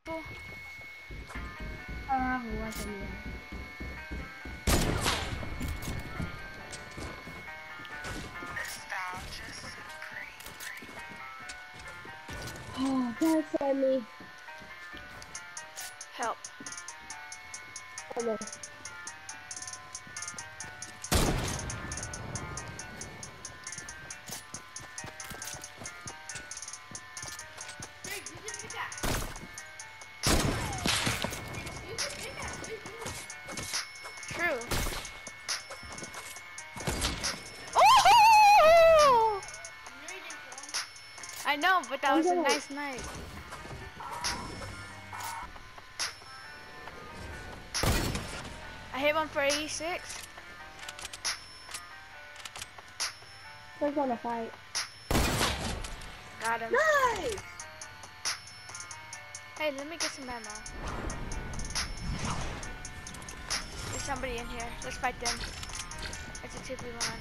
Who was it? Oh, don't send me. Help. Okay. True. Oh! I know, but that was a nice night. I hit one for 86. We're gonna fight. Got him. Nice! Hey, let me get some ammo. There's somebody in here. Let's fight them. It's a 2v1.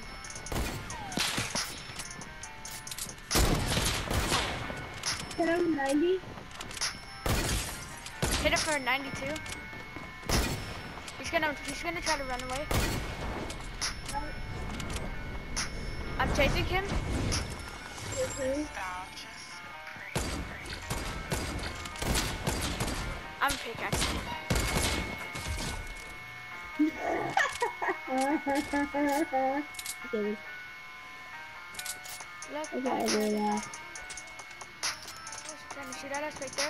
Hit him 90. Hit him for 92. He's gonna try to run away. I'm chasing him. I'm pickaxing. Okay. Look, I gotta do that. Who's trying to shoot at us right there?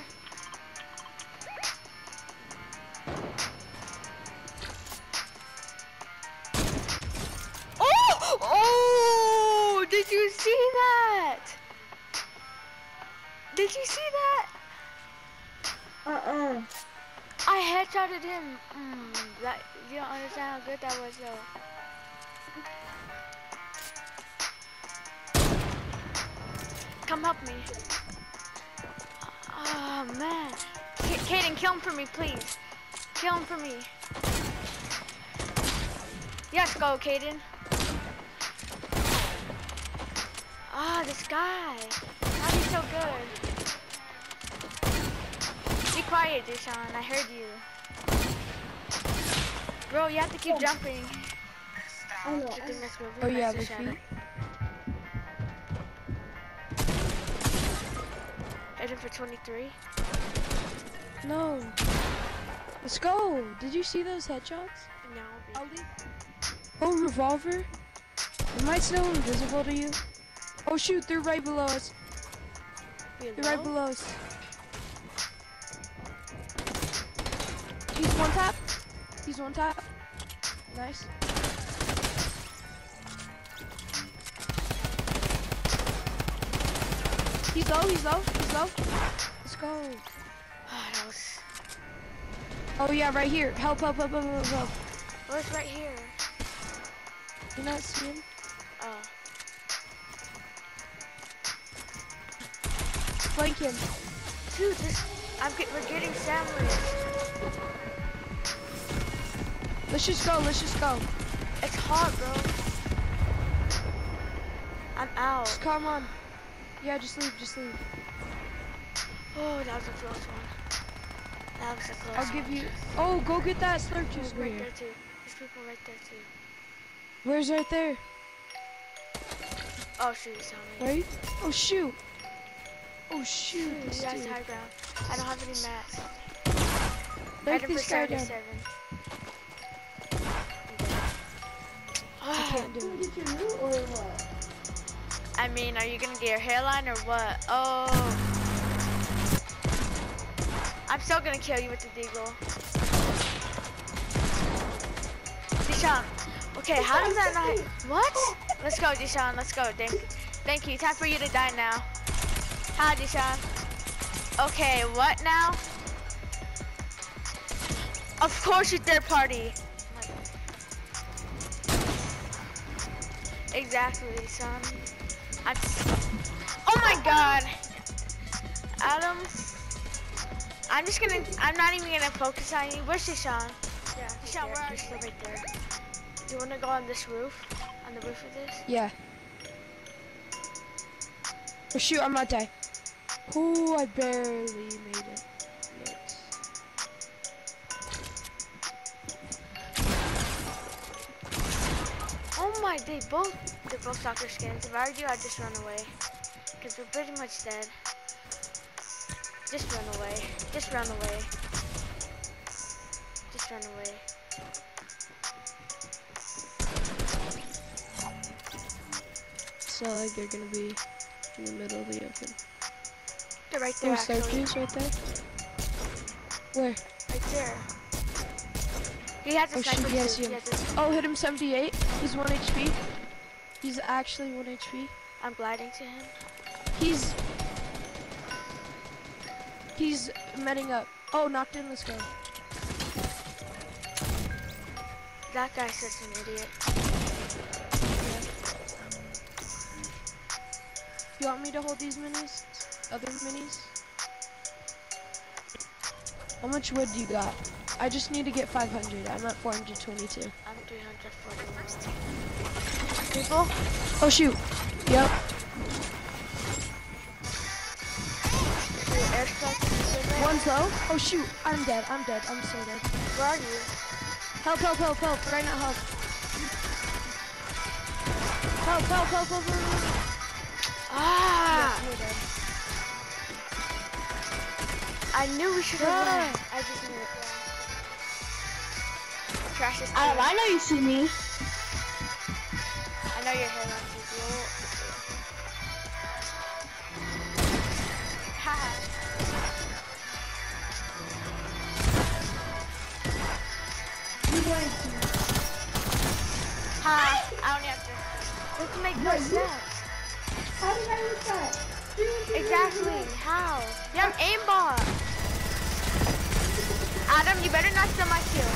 Oh! Oh! Did you see that? Did you see that? I headshotted him. That, you don't understand how good that was though. Come help me. Oh man. Kaden, kill him for me, please. Kill him for me. Yes, go, Kaden. Ah, this guy. How's he so good? Be quiet, Deshaun. I heard you. Bro, you have to keep jumping. I know. Oh, you have a feet? Hit him for 23. No. Let's go. Did you see those headshots? No. Oh, revolver. It might still invisible to you. Oh shoot, they're right below us. They're right below us. He's one tap. He's one tap. Nice. He's low, he's low, he's low. Let's go. Oh yeah, right here. Help, help, help, help, help, help. Where's right here? You not see him? Oh. Flank him. Dude, we're getting sandwiched. Let's just go, let's just go. It's hard, bro. I'm out. Just come on. Yeah, just leave, just leave. Oh, that was a close one. That was a close one. I'll give you. Oh, go get that slurp juice. Oh, right there too. There's people right there too. Where's right there? Oh shoot, it's on me. Right? Oh shoot. Oh shoot. This guy's high ground. I don't have any mats. Break this guy down. I can't do it. I mean, are you gonna get your hairline or what? Oh. I'm still gonna kill you with the deagle. Deshaun. Okay, how does that not... What? Let's go, Deshaun. Let's go. Thank you. Time for you to die now. Hi, Deshaun. Okay, what now? Of course you're third party. Exactly, son. Oh my god. Adam. I'm not even gonna focus on you. Where's Deshaun? Yeah, Deshaun, where are you? Still right there. Do you wanna go on this roof? On the roof of this? Yeah. Oh shoot, I might die. Oh, I barely made it. Yikes. my, they're both soccer skins. If I were you, I'd just run away. Because we're pretty much dead. Just run away. Just run away. Just run away. So like they're gonna be in the middle of the open. They're right there, Oh, actually. Syracuse right there? Where? Right there. He has a Oh sniper shoot, yes, too. He yes. has a- Oh, hit him 78. He's 1 HP. He's actually 1 HP. I'm gliding to him. He's metting up. Oh, knocked in, let's go. That guy's such an idiot. You want me to hold these minis? Other minis? How much wood do you got? I just need to get 500. I'm at 422. I'm 341. People? Oh shoot. Yep. One's low. Oh shoot. I'm dead. I'm dead. I'm so dead. Where are you? Help, help, help, help. Right now, help. Help, help, help, help, help, help. Ah! Yeah, you're dead. I knew we should have Ah. won. I just knew it. Yeah. Trash is I know you see me. I know your hairline is low. Haha. You going to? Ha! I don't answer. Doesn't make no Wait, sense. How did I lose that? Exactly. How? You have aimbot. Adam, you better not steal my kill.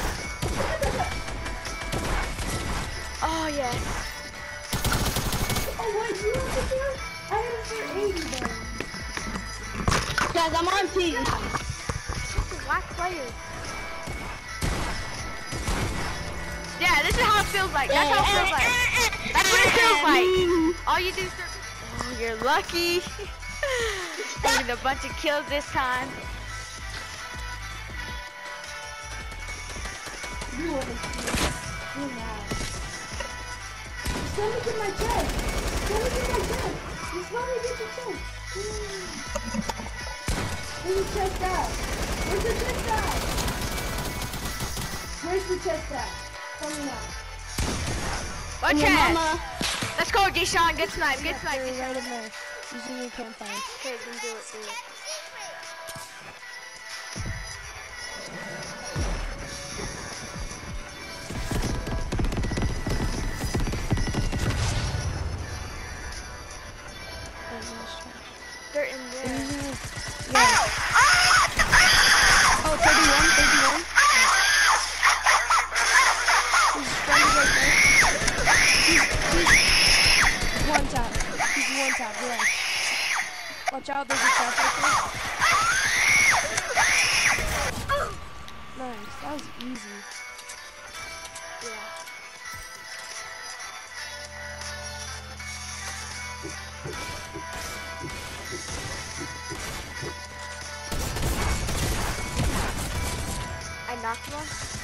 Oh yes. Oh wait, you want to do? I have it for 80 then. Guys, I'm on P. This is whack players. Yeah, this is how it feels like. That's how it feels like. That's what it feels like. All you do is... Oh, you're lucky. Getting a bunch of kills this time. You want to see? You mad. Let me get my chest. Let me get my chest. Just let me get your chest. Where's the chest at? Where's the chest at? Where's the chest at? Tell me now. What Your chest? mama. Let's go, Deshaun. Good snipe. Good snipe, They're Deshaun. right in there. Using your campfire. Okay, then do it. Do it. They're in there. Yeah. Oh, 31, 31. He's standing right there. He's one tap. He's one tap, yeah. Watch out, there's a trap right there. Nice, that was easy. Yeah. I knocked one.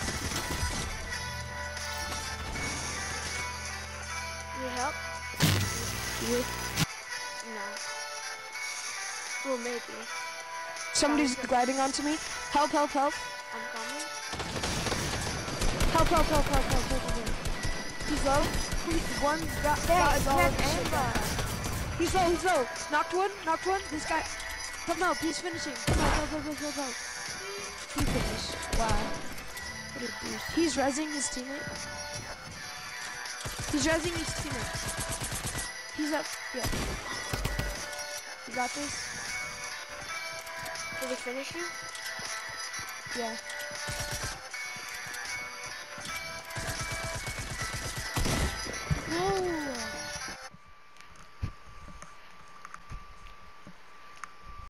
Need help? You. No. Well, maybe. Somebody's gliding onto me. Help, help, help. I'm coming. Help, help, help, help, help, help, help. He's low. One's got his all of his shit down. He's low, he's low. Knocked one, knocked one. This guy. Help, help, he's finishing. Help, help, help, help, help, help. He finished. Wow. What a douche. He's rezzing his teammate. He's rezzing his teammate. He's up. Yeah. You got this? Did he finish you? Yeah. No.